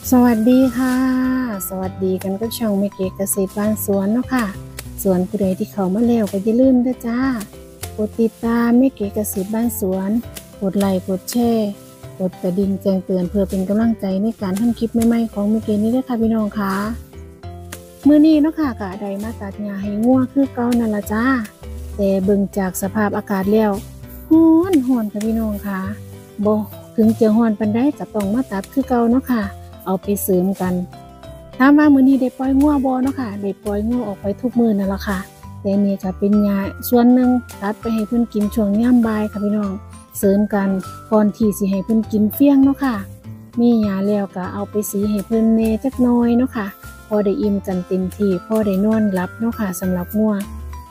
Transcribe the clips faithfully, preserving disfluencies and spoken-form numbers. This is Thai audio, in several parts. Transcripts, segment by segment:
สวัสดีค่ะสวัสดีกันกับช่องเมเกเกษตรบ้านสวนเนาะค่ะสวนผู้ใดที่เขามาแล้วก็อย่าลืมด้วยจ้ากดติดตามเมเกเกษตรบ้านสวนกดไลค์กดแชร์กดกระดิ่งแจ้งเตือนเพื่อเป็นกำลังใจในการทำคลิปใหม่ๆของเมเกนี้ด้วยค่ะพี่น้องค่ะมื้อนี้เนาะค่ะก็ได้มาตัดหญ้าให้งัวคือเก่านั่นล่ะจ้าแต่เบิ่งจากสภาพอากาศแล้วร้อนร้อนค่ะพี่น้องค่ะบ่ถึงจะร้อนปานใดก็ต้องมาตัดคือเก่าเนาะค่ะเอาไปเสริมกันถามว่ามื้อนี้ได้ปล่อยงัวบ่เนาะค่ะได้ปล่อยงัวออกไปทุกมื้อนั่นล่ะค่ะแต่นี่ก็เป็นหญ้าส่วนหนึ่งตัดไปให้เพิ่นกินช่วงยามบ่ายค่ะพี่น้องเสริมกันก่อนที่สิให้เพิ่นกินเฟี้ยงเนาะค่ะมีหญ้าแล้วก็เอาไปสีให้เพิ่นแหน่จักหน่อยเนาะค่ะพอได้อิ่มกันเต็มที่พอได้นอนหลับเนาะค่ะสำหรับงัว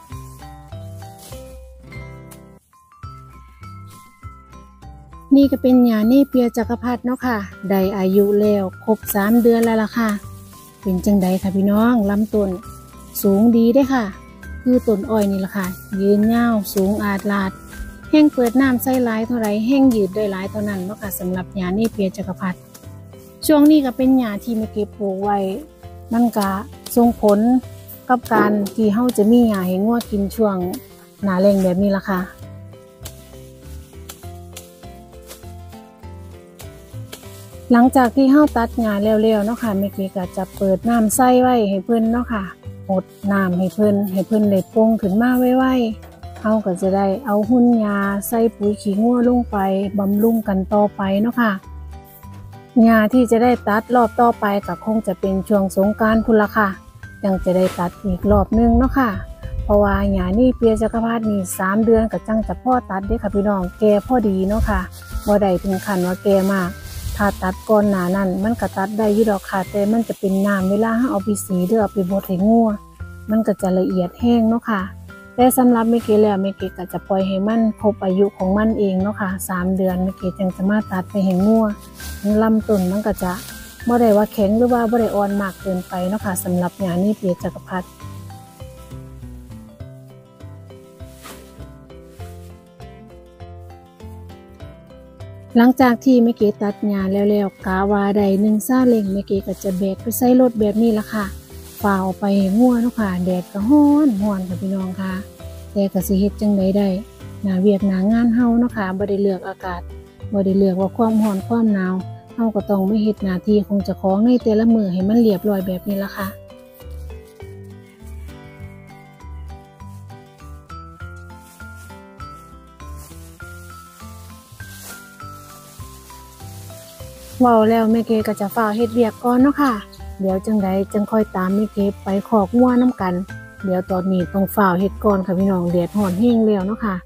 นี่ก็เป็นหญ้าเนเปียจักรพรรดิเนาะค่ะได้อายุแล้วครบสามเดือนแล้วล่ะค่ะเป็นจังใดค่ะพี่น้องลำต้นสูงดีได้ค่ะคือต้นอ้อยนี่ล่ะค่ะยืนยาวสูงอาดลาดแห้งเปิดน้ำใส่หลายเท่าไรแห้งยืดได้หลายเท่านั้นเนาะค่ะสำหรับหญ้าเนเปียจักรพรรดิช่วงนี้ก็เป็นหญ้าที่ไม่เก็บปลูกไว้มันก็ส่งผลกับการที่เฮาจะมีหญ้าให้งัวกินช่วงหน้าแล้งแบบนี้ล่ะค่ะหลังจากที่เฮาตัดหญ้าแล้วๆเนาะค่ะแม่เก๋ก็จะเปิดน้ำใส่ไว้ให้เพิ่นเนาะค่ะหดน้ำให้เพิ่นให้เพิ่นได้โป่งขึ้นมาไวๆเฮาก็จะได้เอาหุ่นหญ้าใส่ปุ๋ยขี้งัวลงไปบำรุงกันต่อไปเนาะค่ะหญ้าที่จะได้ตัดรอบต่อไปก็คงจะเป็นช่วงสงกรานต์พุ่นล่ะค่ะยังจะได้ตัดอีกรอบนึงเนาะค่ะเพราะว่าหญ้านี่เปียจักรพรรดินี่สามเดือนก็จังจะพอตัดเด้ค่ะพี่น้องแก่พอดีเนาะค่ะบ่ได้ถึงขั้นว่าแก่มากถ้าตัดก่อนหน้านั้นมันก็ตัดได้อยู่ดอกค่ะแต่มันจะเป็นน้ำเวลาเราเอาไปสีหรือเอาไปบดให้งัวมันก็จะละเอียดแห้งเนาะค่ะแต่สำหรับเมเกแล้วเมเกก็จะปล่อยให้มันครบอายุของมันเองเนาะค่ะสามเดือนเมเกจึงจะมาตัดไปให้งัวลำต้นมันก็จะบ่ได้ว่าแข็งหรือว่าบ่ได้อ่อนมากเกินไปเนาะค่ะสำหรับหญ้านี่เปียจักรพรรดิหลังจากที่แม่เก๋ตัดหญ้าแล้วๆกะว่าได้หนึ่งซาเล้งแม่เก๋ก็จะแบกไปใส่รถแบบนี้ล่ะค่ะฝ่าออกไปให้งัวเนาะค่ะแดดก็ร้อนร้อนค่ะพี่น้องค่ะแต่ก็สิเฮ็ดจังไดได้หน้าเวียกหน้างานเฮาเนาะค่ะบ่ได้เลือกอากาศบ่ได้เลือกว่าความร้อนความหนาวเฮาก็ต้องมาเฮ็ดหน้าที่ของเจ้าของในแต่ละมื้อให้มันเรียบร้อยแบบนี้ล่ะค่ะเว้าแล้วแม่เก๋ก็จะฟ้าวเฮ็ดเวียกก่อนเนาะค่ะเดี๋ยวจังใดจังค่อยตามแม่เก๋ไปคอกงัวน้ำกันเดี๋ยวตอนนี้ต้องฟ้าวเฮ็ดก่อนค่ะพี่น้องแดดร้อนแรงแล้วเนาะค่ะ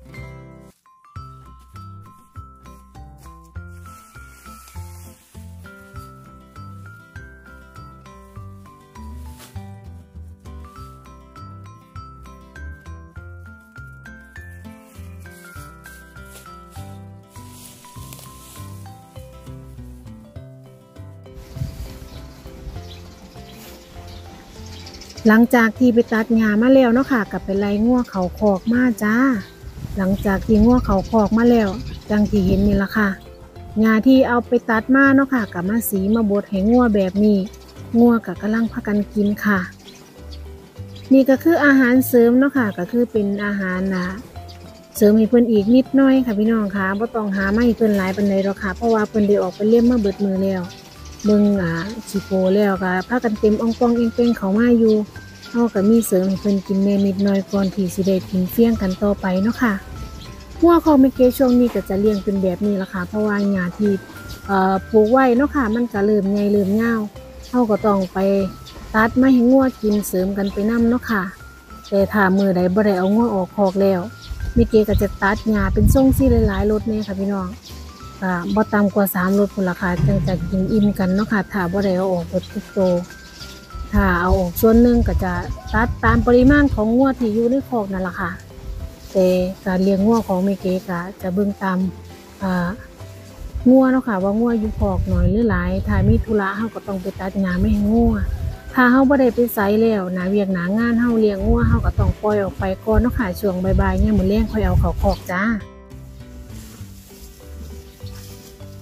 หลังจากที่ไปตัดหญ้ามาแล้วเนาะค่ะก็ไปไล่งัวเขาคอกมาจ้าหลังจากที่งัวเขาคอกมาแล้วดังที่เห็นนี่ล่ะค่ะหญ้าที่เอาไปตัดมาเนาะค่ะก็มาสีมาบดให้งัวแบบนี้งัวก็กำลังพากันกินค่ะนี่ก็คืออาหารเสริมเนาะค่ะก็คือเป็นอาหารนะเสริมให้เพิ่นอีกนิดหน่อยค่ะพี่น้องค่ะบ่ต้องหามาให้เพิ่นหลายปานใดหรอกค่ะเพราะว่าเพิ่นได้ออกไปเลี้ยงมาเบิดมือแล้วเบิ่งอ่าสิโปแล้วก็พากันเต็มอ่องป่องเอ็งๆเข้ามาอยู่เฮาก็มีเสริมให้เพิ่นกินแน่นิดหน่อยก่อนที่สิได้กินเฟี้ยงกันต่อไปเนาะค่ะงัวของแม่เก๋ช่วงนี้ก็จะเลี้ยงเป็นแบบนี้ล่ะค่ะเพราะว่าหญ้าที่เอ่อปลูกไว้เนาะค่ะมันก็เริ่มใหญ่เริ่มยาวเฮาก็ต้องไปตัดมาให้งัวกินเสริมกันไปนำเนาะค่ะแต่ถ้ามื้อใดบ่ได้เอางัวออกคอกแล้วแม่เก๋ก็จะตัดหญ้าเป็นทรงซี่หลายๆรถแน่ค่ะพี่น้องก็บ่ต่ำกว่าสามรถพุ่นล่ะค่ะจังจะกินอิ่มกันเนาะค่ะถ้าบ่ได้เอาออกเบิดทุกตัวถ้าเอาออกส่วนหนึ่งก็จะตัดตามปริมาณของงัวที่อยู่ในคอกนั่นแหละค่ะแต่การเลี้ยงงัวของแม่เก๋ก็จะเบิ่งตามอ่างัวเนาะค่ะว่างัวอยู่คอกน้อยหรือหลายถ้ามีธุระเฮาก็ต้องไปตัดหญ้าไม่ให้งัวถ้าเฮาบ่ได้ไปไสแล้วหน้าเวียกหน้างานเฮาเลี้ยงงัวเฮาก็ต้องปล่อยออกไปก่อนเนาะค่ะช่วงบ่ายๆยามมื้อแลงค่อยเอาเข้าคอกจ้า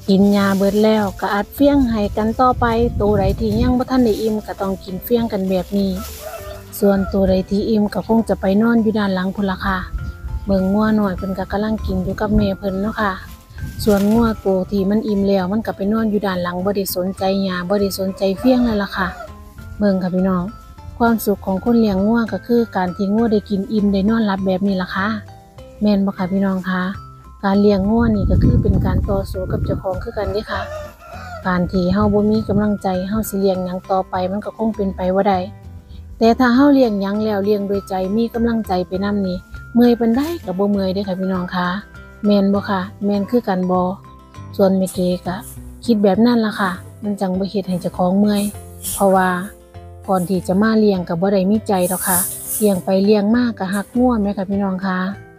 กินยาเบิดแล้วก็อัดเฟี้ยงให้กันต่อไปตัวใดที่ยังบ่ทันได้อิ่มก็ต้องกินเฟี้ยงกันแบบนี้ส่วนตัวใดที่อิ่มก็คงจะไปนอนอยู่ด้านหลังพุ่นล่ะค่ะเบิ่งงัวน้อยเพิ่นก็กำลังกินอยู่กับแม่เพิ่นเนาะค่ะส่วนงัวตัวที่มันอิ่มแล้วมันก็ไปนอนอยู่ด้านหลังบ่ได้สนใจหญ้าบ่ได้สนใจเฟี้ยงนั่นล่ะค่ะเบิ่งค่ะพี่น้องความสุขของคนเลี้ยงงัวก็คือการที่งัวได้กินอิ่มได้นอนหลับแบบนี้ล่ะค่ะแม่นบ่ค่ะพี่น้องคะการเลี้ยงงัวนี่ก็คือเป็นการต่อสู้กับเจ้าของคือกันเด้ค่ะการที่เฮาบ่มีกำลังใจเฮาสิเลี้ยงหยังต่อไปมันก็คงเป็นไปบ่ได้แต่ถ้าเฮาเลี้ยงหยังแล้วเลี้ยงด้วยใจมีกำลังใจไปนำนี่เมื่อยปานใดก็บ่เมื่อยเด้ค่ะพี่น้องคะแม่นบ่ค่ะแม่นคือกันบ่ส่วนแม่เก๋ก็คิดแบบนั้นล่ะค่ะมันจังบ่เฮ็ดให้เจ้าของเมื่อยเพราะว่าก่อนที่จะมาเลี้ยงก็บ่ได้มีใจดอกค่ะเลี้ยงไปเลี้ยงมาก็ฮักงัวแม่ค่ะพี่น้องคะ